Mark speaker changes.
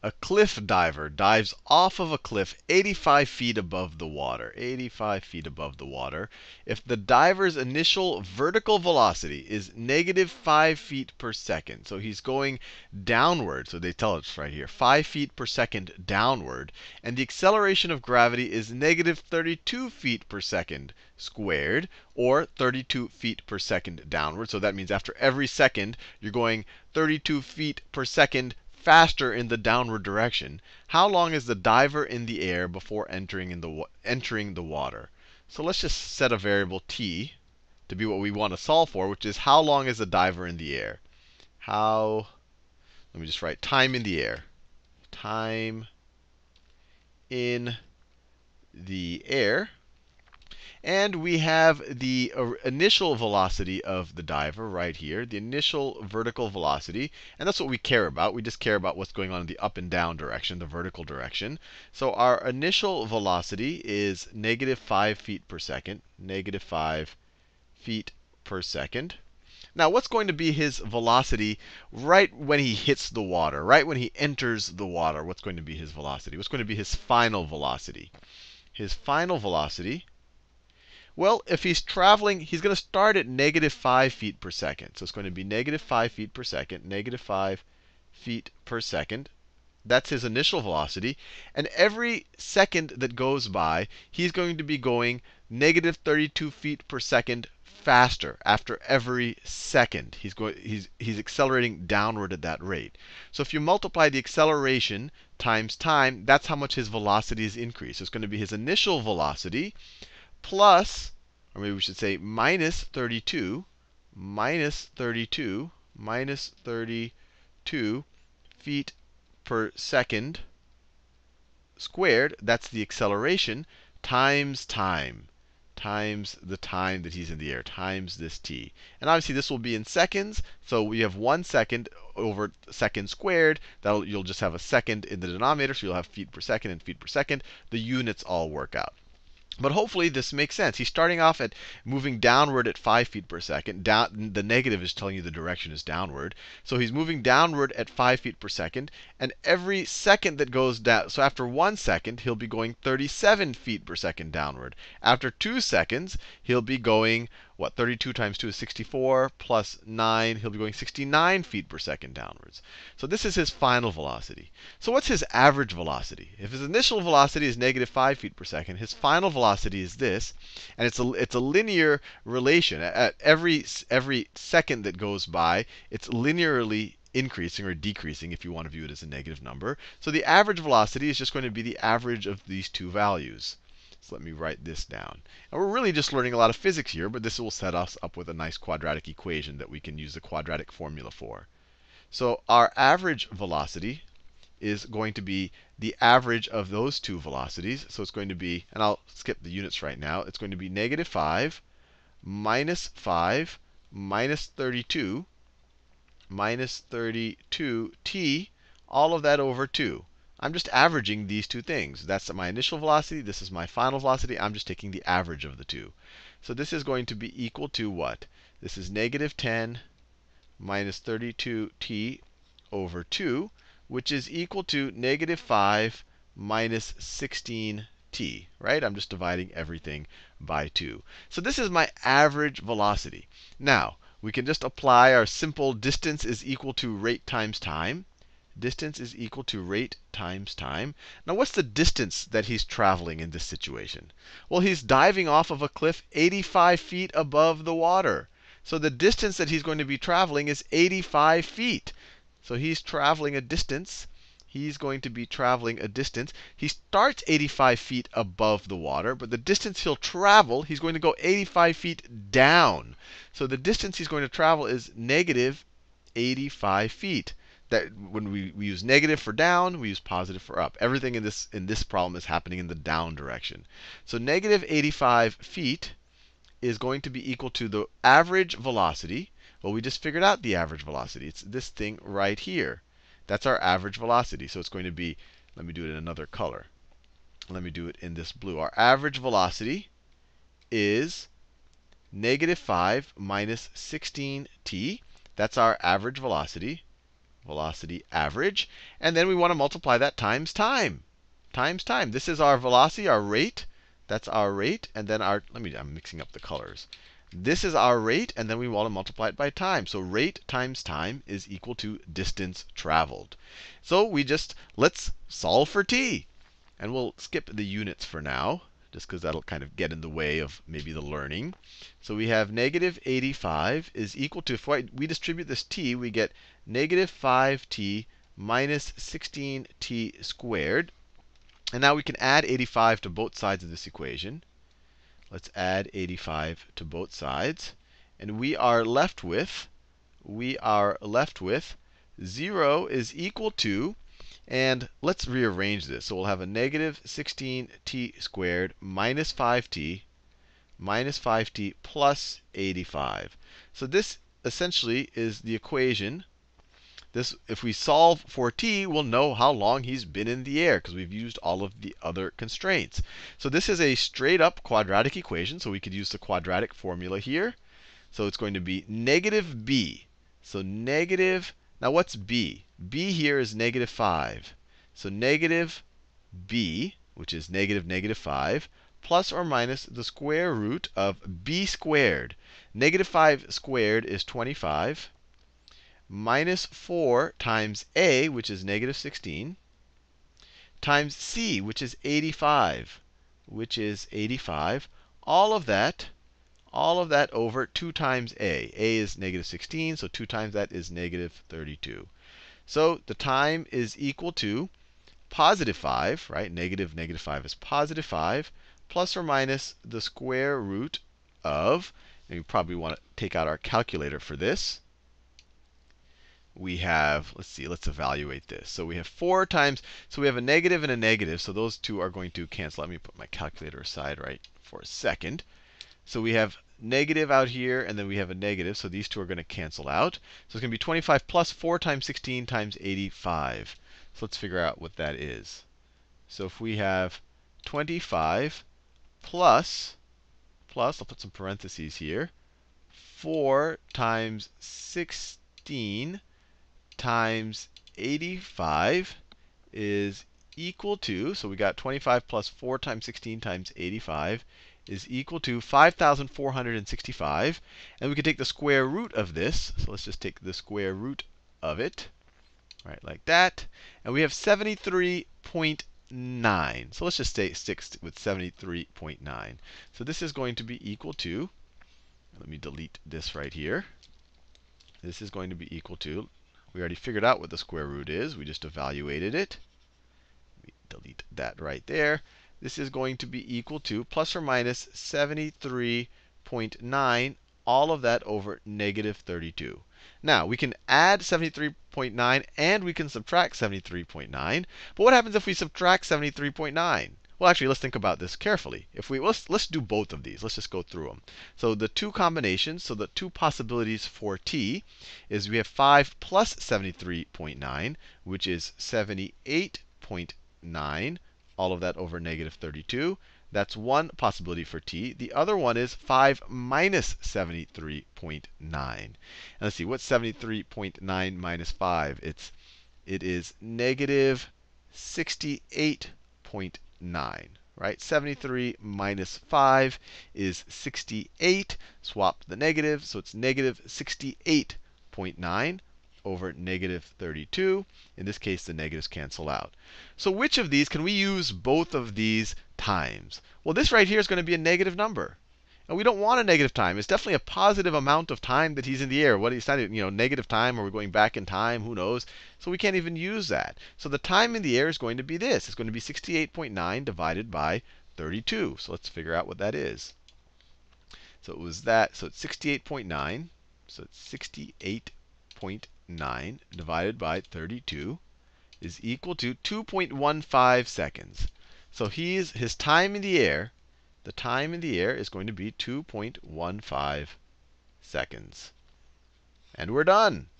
Speaker 1: a cliff diver dives off of a cliff 85 feet above the water. 85 feet above the water. If the diver's initial vertical velocity is negative 5 feet per second, so he's going downward, so they tell us right here, 5 feet per second downward, and the acceleration of gravity is negative 32 feet per second squared, or 32 feet per second downward. So that means after every second, you're going 32 feet per second faster in the downward direction. How long is the diver in the air before entering the water? So let's just set a variable t to be what we want to solve for, which is how long is the diver in the air? Let me just write time in the air. Time in the air. And we have the initial velocity of the diver right here, the initial vertical velocity. And that's what we care about. We just care about what's going on in the up and down direction, the vertical direction. So our initial velocity is negative 5 feet per second. Negative 5 feet per second. Now, what's going to be his velocity right when he hits the water, right when he enters the water? What's going to be his velocity? What's going to be his final velocity? His final velocity, well, if he's traveling, he's going to start at negative 5 feet per second. So it's going to be negative 5 feet per second, negative 5 feet per second. That's his initial velocity. And every second that goes by, he's going to be going negative 32 feet per second faster after every second. He's accelerating downward at that rate. So if you multiply the acceleration times time, that's how much his velocity is increased. So it's going to be his initial velocity plus, or maybe we should say minus 32 feet per second squared. That's the acceleration times time, times the time that he's in the air, times this t. And obviously, this will be in seconds. So we have 1 second over second squared. You'll just have a second in the denominator. So you'll have feet per second and feet per second. The units all work out. But hopefully this makes sense. He's starting off at moving downward at 5 feet per second. The negative is telling you the direction is downward. So he's moving downward at 5 feet per second. And every second that goes down, so after 1 second, he'll be going 37 feet per second downward. After 2 seconds, he'll be going, what, 32 times 2 is 64, plus 9, he'll be going 69 feet per second downwards. So this is his final velocity. So what's his average velocity? If his initial velocity is negative 5 feet per second, his final velocity is this. And it's a linear relation. At every second that goes by, it's linearly increasing or decreasing if you want to view it as a negative number. So the average velocity is just going to be the average of these two values. So let me write this down. And we're really just learning a lot of physics here, but this will set us up with a nice quadratic equation that we can use the quadratic formula for. So our average velocity is going to be the average of those two velocities. So it's going to be, and I'll skip the units right now, it's going to be negative 5 minus 32 minus 32t, all of that over 2. I'm just averaging these two things. That's my initial velocity. This is my final velocity. I'm just taking the average of the two. So this is going to be equal to what? This is negative 10 minus 32t over 2, which is equal to negative 5 minus 16t, right? I'm just dividing everything by 2. So this is my average velocity. Now, we can just apply our simple distance is equal to rate times time. Distance is equal to rate times time. Now, what's the distance that he's traveling in this situation? Well, he's diving off of a cliff 85 feet above the water. So the distance that he's going to be traveling is 85 feet. So he's traveling a distance. He's going to be traveling a distance. He starts 85 feet above the water, but the distance he'll travel, he's going to go 85 feet down. So the distance he's going to travel is negative 85 feet. That when we use negative for down, we use positive for up. Everything in this problem is happening in the down direction. So negative 85 feet is going to be equal to the average velocity. Well, we just figured out the average velocity. It's this thing right here. That's our average velocity. So it's going to be, let me do it in another color. Let me do it in this blue. Our average velocity is negative 5 minus 16t. That's our average velocity. velocity average. And then we want to multiply that times time. Times time. This is our velocity, our rate. That's our rate. And then I'm mixing up the colors. This is our rate, and then we want to multiply it by time. So rate times time is equal to distance traveled. So let's solve for t. And we'll skip the units for now, just because that'll kind of get in the way of maybe the learning. So we have negative 85 is equal to, if we distribute this t, we get negative 5t minus 16t squared. And now we can add 85 to both sides of this equation. Let's add 85 to both sides. And we are left with 0 is equal to, and let's rearrange this. So we'll have a negative 16t squared minus 5t plus 85. So this essentially is the equation. If we solve for t, we'll know how long he's been in the air, because we've used all of the other constraints. So this is a straight up quadratic equation, so we could use the quadratic formula here. So it's going to be negative b. So now what's b? B here is negative 5. So negative b, which is negative 5, plus or minus the square root of b squared. Negative 5 squared is 25, minus 4 times a, which is negative 16, times c, which is 85, all of that over 2 times a. A is negative 16, so 2 times that is negative 32. So the time is equal to positive 5, right? Negative 5 is positive 5, plus or minus the square root of, and you probably want to take out our calculator for this. We have, let's evaluate this. So we have 4 times, so we have a negative and a negative, so those two are going to cancel. Let me put my calculator aside right for a second. So we have negative out here, and then we have a negative, so these two are going to cancel out. So it's going to be 25 plus 4 times 16 times 85. So let's figure out what that is. So if we have 25 plus, I'll put some parentheses here, 4 times 16 times 85 is equal to, so we got 25 plus 4 times 16 times 85 is equal to 5,465. And we can take the square root of this. So let's just take the square root of it, right, like that. And we have 73.9. So let's just stick with 73.9. So this is going to be equal to, let me delete this right here. This is going to be equal to, we already figured out what the square root is. We just evaluated it. We delete that right there. This is going to be equal to plus or minus 73.9, all of that over negative 32. Now, we can add 73.9 and we can subtract 73.9. But what happens if we subtract 73.9? Well, actually, let's think about this carefully. Let's do both of these. Let's just go through them. So the two combinations, so the two possibilities for t is we have 5 plus 73.9, which is 78.9, all of that over negative 32. That's one possibility for t. The other one is 5 minus 73.9. And let's see, what's 73.9 minus 5? It is negative 68.9. Right? 73 minus 5 is 68. Swap the negative, so it's negative 68.9 over negative 32. In this case, the negatives cancel out. So which of these can we use both of these times? Well, this right here is going to be a negative number. And we don't want a negative time. It's definitely a positive amount of time that he's in the air. What he's not, negative time, or we're going back in time, who knows? So we can't even use that. So the time in the air is going to be this. It's going to be 68.9 divided by 32. So let's figure out what that is. So it was that. So it's 68.9. So it's 68.9 divided by 32 is equal to 2.15 seconds. So his time in the air, the time in the air is going to be 2.15 seconds. And we're done.